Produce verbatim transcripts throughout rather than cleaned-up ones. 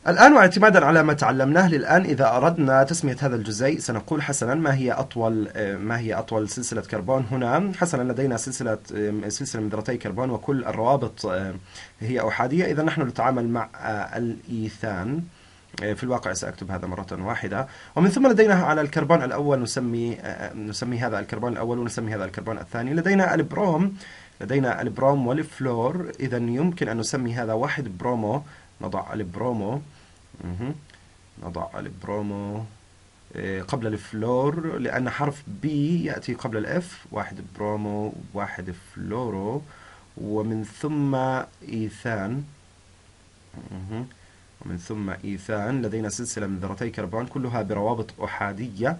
الآن واعتمادا على ما تعلمناه للآن، إذا أردنا تسمية هذا الجزيء سنقول حسنا ما هي أطول ما هي أطول سلسلة كربون هنا. حسنا لدينا سلسلة سلسلة من ذرتي كربون وكل الروابط هي أحادية، إذا نحن نتعامل مع الإيثان. في الواقع سأكتب هذا مرة واحدة. ومن ثم لدينا على الكربون الأول نسمي نسمي هذا الكربون الأول ونسمي هذا الكربون الثاني. لدينا البروم لدينا البروم والفلور، إذا يمكن أن نسمي هذا واحد برومو. نضع البرومو مه. نضع البرومو قبل الفلور لأن حرف بي يأتي قبل الإف. واحد برومو واحد فلورو. ومن ثم إيثان مه. ومن ثم إيثان. لدينا سلسلة من ذرتي كربون كلها بروابط أحادية.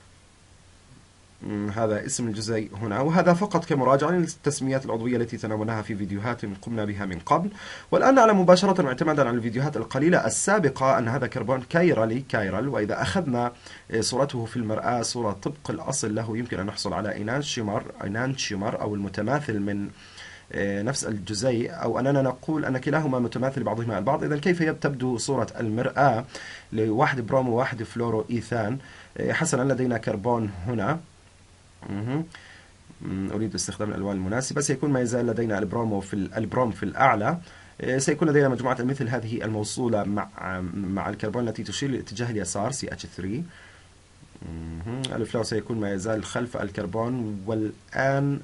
هذا اسم الجزيء هنا، وهذا فقط كمراجعة للتسميات العضوية التي تناولناها في فيديوهات قمنا بها من قبل. والآن نعلم مباشرة واعتمادا على الفيديوهات القليلة السابقة أن هذا كربون كايرالي كايرال، وإذا أخذنا صورته في المرآة صورة طبق الأصل له يمكن أن نحصل على إينانشيومر إينانشيومر أو المتماثل من نفس الجزيء، أو أننا نقول أن كلاهما متماثل بعضهما البعض. إذا كيف تبدو صورة المرآة لواحد برومو وواحد فلورو إيثان؟ حسنا لدينا كربون هنا. أريد استخدام الألوان المناسبة. سيكون ما يزال لدينا البرومو في البروم في الأعلى. سيكون لدينا مجموعة المثل هذه الموصولة مع مع الكربون التي تشير لاتجاه اليسار سي اتش ثري. الفلور سيكون ما يزال خلف الكربون. والآن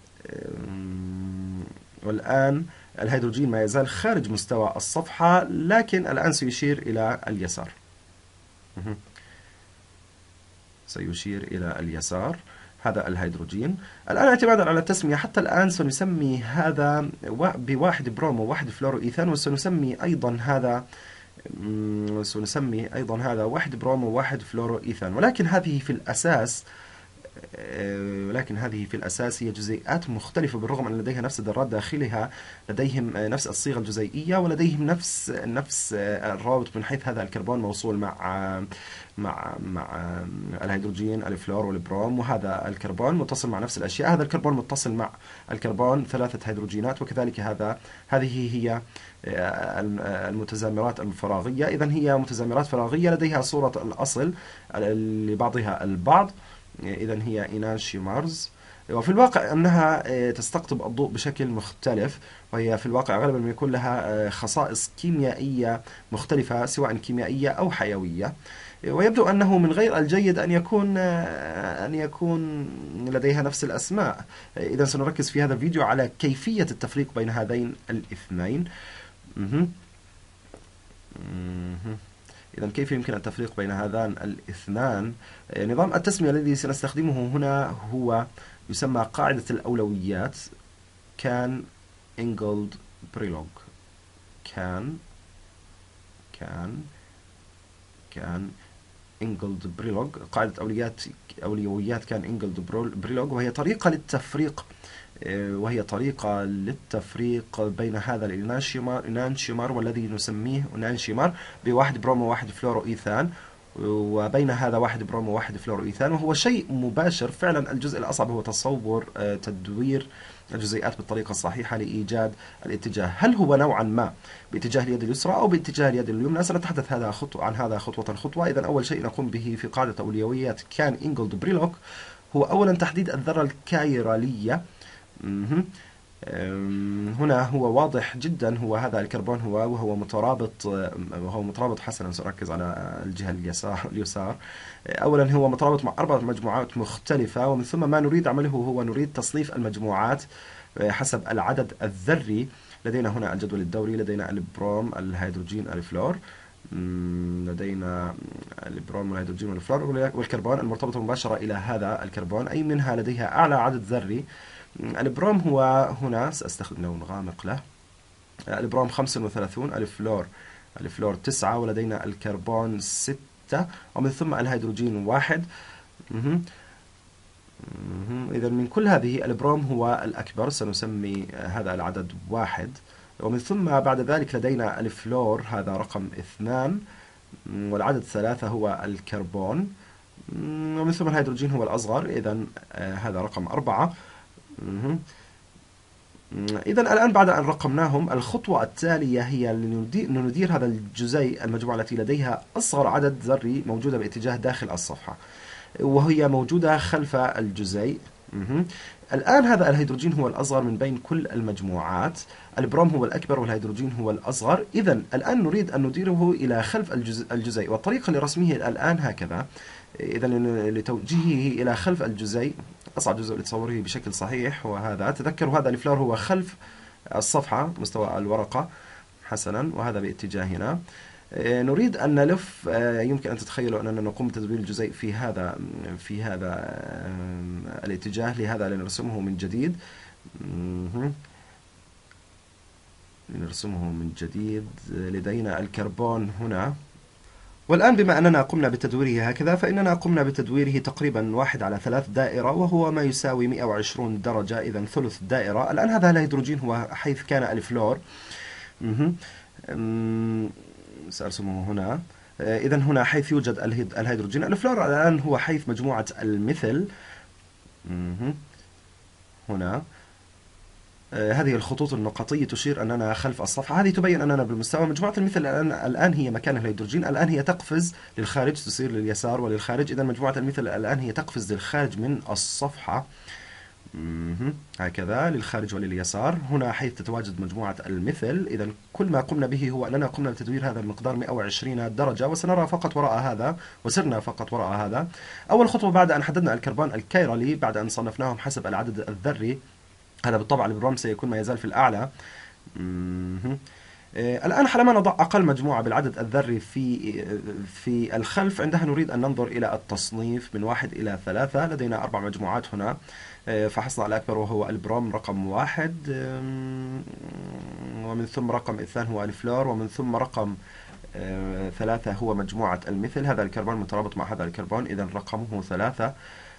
والآن الهيدروجين ما يزال خارج مستوى الصفحة، لكن الآن سيشير إلى اليسار. سيشير إلى اليسار. هذا الهيدروجين. الآن اعتمادا على التسمية حتى الآن سنسمي هذا بواحد برومو وواحد فلورو إيثان، وسنسمي أيضا هذا سنسمي أيضا هذا واحد برومو وواحد فلورو إيثان. ولكن هذه في الأساس ولكن هذه في الأساس هي جزيئات مختلفة، بالرغم أن لديها نفس الذرات داخلها، لديهم نفس الصيغة الجزيئية، ولديهم نفس نفس الروابط من حيث هذا الكربون موصول مع مع مع الهيدروجين الفلور والبروم، وهذا الكربون متصل مع نفس الأشياء. هذا الكربون متصل مع الكربون ثلاثة هيدروجينات، وكذلك هذا هذه هي المتزامرات الفراغية. إذن هي متزامرات فراغية لديها صورة الأصل لبعضها البعض. إذن هي إينانشيومرز، وفي الواقع أنها تستقطب الضوء بشكل مختلف، وهي في الواقع غالبا ما يكون لها خصائص كيميائية مختلفة سواء كيميائية أو حيوية. ويبدو أنه من غير الجيد أن يكون أن يكون لديها نفس الأسماء. إذا سنركز في هذا الفيديو على كيفية التفريق بين هذين الاثنين. إذا كيف يمكن التفريق بين هذان الاثنان؟ نظام التسمية الذي سنستخدمه هنا هو يسمى قاعدة الأولويات. كان إنجولد بريلوغ كان كان كان إنجولد بريلوغ قاعدة أولويات أولويات كان إنجولد بريلوغ، وهي طريقة للتفريق وهي طريقة للتفريق بين هذا الإنانشيومر والذي نسميه إنانشيومر بواحد برومو واحد فلورو إيثان، وبين هذا واحد برومو واحد فلورو إيثان، وهو شيء مباشر. فعلا الجزء الأصعب هو تصور تدوير الجزيئات بالطريقة الصحيحة لإيجاد الاتجاه. هل هو نوعا ما باتجاه اليد اليسرى أو باتجاه اليد اليمنى؟ سنتحدث هذا خطوة عن هذا خطوة خطوة. إذا أول شيء نقوم به في قاعدة أولويات كان إنجولد بريلوغ هو أولا تحديد الذرة الكايرالية. هنا هو واضح جدا، هو هذا الكربون هو وهو مترابط وهو مترابط حسنا. سأركز على الجهة اليسار اليسار. أولا هو مترابط مع أربعة مجموعات مختلفة، ومن ثم ما نريد عمله هو نريد تصنيف المجموعات حسب العدد الذري. لدينا هنا الجدول الدوري، لدينا البروم الهيدروجين الفلور، لدينا البروم والهيدروجين والفلور والكربون المرتبطة مباشرة إلى هذا الكربون، أي منها لديها أعلى عدد ذري. البروم هو هنا سأستخدم لون غامق له. البروم خمسة وثلاثين، الفلور الفلور تسعة، ولدينا الكربون ستة، ومن ثم الهيدروجين واحد. إذا من كل هذه البروم هو الأكبر، سنسمي هذا العدد واحد، ومن ثم بعد ذلك لدينا الفلور هذا رقم اثنان، والعدد ثلاثة هو الكربون، ومن ثم الهيدروجين هو الأصغر، إذا هذا رقم أربعة. إذا الآن بعد أن رقمناهم، الخطوة التالية هي لندير هذا الجزيء المجموعة التي لديها أصغر عدد ذري موجودة باتجاه داخل الصفحة، وهي موجودة خلف الجزيء. مهم. الآن هذا الهيدروجين هو الأصغر من بين كل المجموعات، البروم هو الأكبر والهيدروجين هو الأصغر. إذا الآن نريد أن نديره إلى خلف الجزيء، والطريقة لرسمه الآن هكذا. إذا لتوجيهه إلى خلف الجزيء، أصعب جزء لتصوره بشكل صحيح هو هذا. تذكروا هذا الفلور هو خلف الصفحة مستوى الورقة حسنا، وهذا باتجاهنا. نريد أن نلف، يمكن أن تتخيلوا أننا نقوم بتدوير الجزيء في هذا في هذا الاتجاه. لهذا لنرسمه من جديد، لنرسمه من جديد. لدينا الكربون هنا، والآن بما أننا قمنا بتدويره هكذا، فإننا قمنا بتدويره تقريبا واحد على ثلاث دائرة، وهو ما يساوي مئة وعشرين درجة، إذا ثلث الدائرة. الآن هذا الهيدروجين هو حيث كان الفلور. سأرسمه هنا. إذا هنا حيث يوجد الهيدروجين. الفلور الآن هو حيث مجموعة المثل هنا. هذه الخطوط النقطية تشير أننا خلف الصفحة، هذه تبين أننا بالمستوى. مجموعة المثل الآن, الآن هي مكان الهيدروجين، الآن هي تقفز للخارج، تصير لليسار وللخارج. إذا مجموعة المثل الآن هي تقفز للخارج من الصفحة هكذا، للخارج ولليسار. هنا حيث تتواجد مجموعة المثل. إذا كل ما قمنا به هو أننا قمنا بتدوير هذا المقدار مئة وعشرين درجة، وسنرى فقط وراء هذا، وسرنا فقط وراء هذا. أول خطوة بعد أن حددنا الكربون الكيرلي، بعد أن صنفناهم حسب العدد الذري، هذا بالطبع البروم سيكون ما يزال في الأعلى. الآن حينما نضع أقل مجموعة بالعدد الذري في في الخلف، عندها نريد أن ننظر إلى التصنيف من واحد إلى ثلاثة. لدينا أربع مجموعات هنا، فحصنا على الأكبر وهو البروم رقم واحد، ومن ثم رقم اثنان هو الفلور، ومن ثم رقم ثلاثة هو مجموعة المثل. هذا الكربون مترابط مع هذا الكربون، إذا رقمه ثلاثة.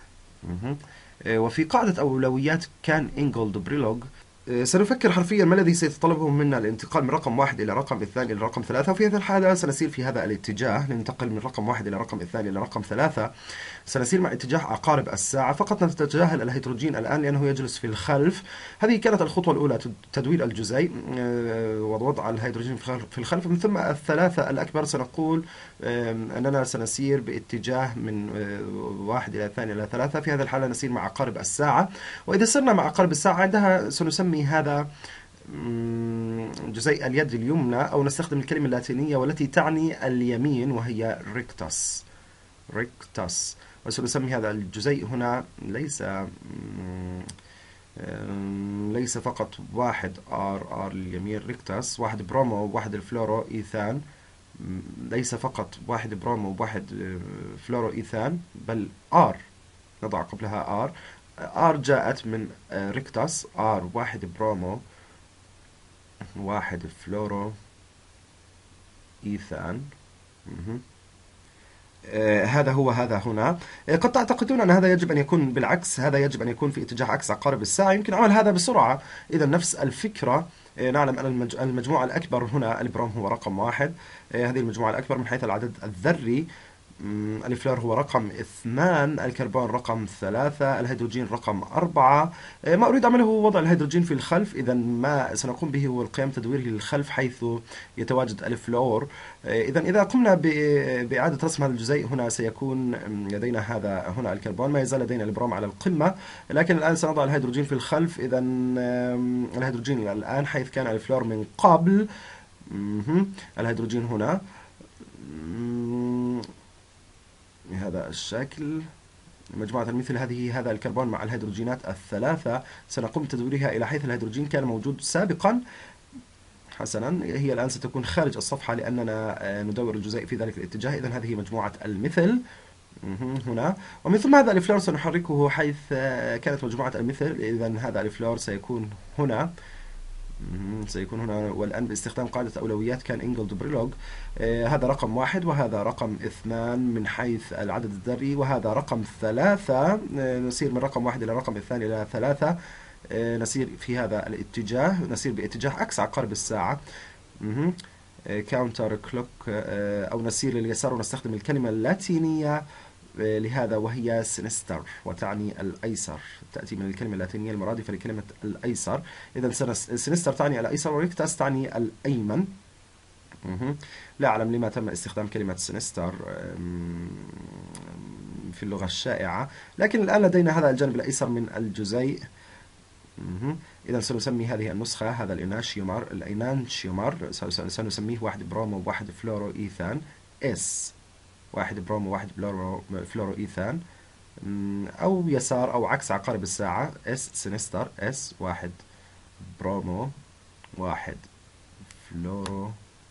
وفي قاعدة أولويات كان إنجولد بريلوغ سنفكر حرفيا ما الذي سيتطلبه منا الانتقال من رقم واحد إلى رقم اثنان إلى رقم ثلاثة. وفي هذه الحالة سنسير في هذا الاتجاه، ننتقل من رقم واحد إلى رقم اثنان إلى رقم ثلاثة. سنسير مع اتجاه عقارب الساعة، فقط نتجاهل الهيدروجين الآن لأنه يجلس في الخلف. هذه كانت الخطوة الأولى، تدوير الجزيء ووضع الهيدروجين في الخلف. من ثم الثلاثة الأكبر سنقول أننا سنسير باتجاه من واحد إلى اثنان إلى ثلاثة. في هذه الحالة نسير مع عقارب الساعة، وإذا سرنا مع عقارب الساعة عندها سنسمي هذا جزيء اليد اليمنى، أو نستخدم الكلمة اللاتينية والتي تعني اليمين وهي ريكتاس. ريكتاس. وسنسمي هذا الجزيء هنا ليس ليس فقط واحد ار ار لليمين ريكتاس، واحد برومو وواحد الفلورو إيثان، ليس فقط واحد برومو وواحد فلورو إيثان، بل ار نضع قبلها ار. ار جاءت من ريكتاس، ار واحد برومو واحد فلورو إيثان. آه هذا هو هذا هنا. آه قد تعتقدون أن هذا يجب أن يكون بالعكس، هذا يجب أن يكون في اتجاه عكس عقارب الساعة. يمكن عمل هذا بسرعة. إذا نفس الفكرة. آه نعلم أن المجموعة الأكبر هنا البروم هو رقم واحد، آه هذه المجموعة الأكبر من حيث العدد الذري. الفلور هو رقم اثنان، الكربون رقم ثلاثة، الهيدروجين رقم أربعة. ما أريد أعمله هو وضع الهيدروجين في الخلف. إذا ما سنقوم به هو القيام تدويره للخلف حيث يتواجد الفلور. إذا إذا قمنا بإعادة رسم هذا الجزيء، هنا سيكون لدينا هذا هنا الكربون، ما يزال لدينا البروم على القمة، لكن الآن سنضع الهيدروجين في الخلف. إذا الهيدروجين الآن حيث كان الفلور من قبل. الهيدروجين هنا بهذا الشكل، مجموعة المثل هذه هذا الكربون مع الهيدروجينات الثلاثة. سنقوم بتدويرها إلى حيث الهيدروجين كان موجود سابقا. حسنا، هي الآن ستكون خارج الصفحة لأننا ندور الجزيء في ذلك الاتجاه. إذن هذه مجموعة المثل هنا، ومن ثم هذا الفلور سنحركه حيث كانت مجموعة المثل. إذن هذا الفلور سيكون هنا سيكون هنا والآن باستخدام قاعدة أولويات كان إنجولد بريلوغ. آه هذا رقم واحد وهذا رقم اثنان من حيث العدد الذري، وهذا رقم ثلاثة. آه نسير من رقم واحد إلى رقم اثنان إلى ثلاثة. آه نسير في هذا الاتجاه، نسير باتجاه عكس عقارب الساعة. كاونتر كلوك، أو نسير لليسار ونستخدم الكلمة اللاتينية لهذا وهي سينستر وتعني الأيسر، تأتي من الكلمة اللاتينية المرادفة لكلمة الأيسر. إذا سينستر تعني الأيسر وريكتاس تعني الأيمن. لا أعلم لما تم استخدام كلمة سينستر في اللغة الشائعة، لكن الآن لدينا هذا الجانب الأيسر من الجزيء. إذا سنسمي هذه النسخة، هذا الإنانشيومر الإنانشيومر سنسميه واحد برومو وواحد فلورو إيثان اس، واحد برومو واحد فلورو, فلورو إيثان، أو يسار أو عكس عقارب الساعة، اس سينستر اس واحد برومو واحد فلورو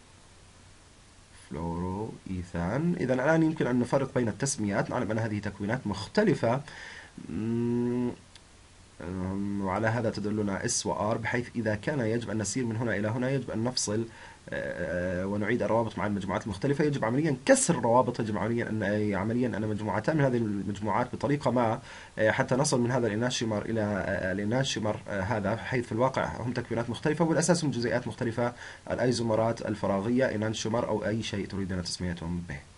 فلورو إيثان. إذا الآن يمكن أن نفرق بين التسميات، نعلم أن هذه تكوينات مختلفة، وعلى هذا تدلنا اس وار، بحيث إذا كان يجب أن نسير من هنا إلى هنا يجب أن نفصل ونعيد الروابط مع المجموعات المختلفة، يجب عمليا كسر الروابط، يجب عمليا أن عمليا أن مجموعتان من هذه المجموعات بطريقة ما حتى نصل من هذا الإنانشيومر إلى الإنانشيومر هذا، حيث في الواقع هم تكوينات مختلفة والأساس هم جزيئات مختلفة، الأيزومرات الفراغية إنانشيومر أو أي شيء تريدون تسميتهم به.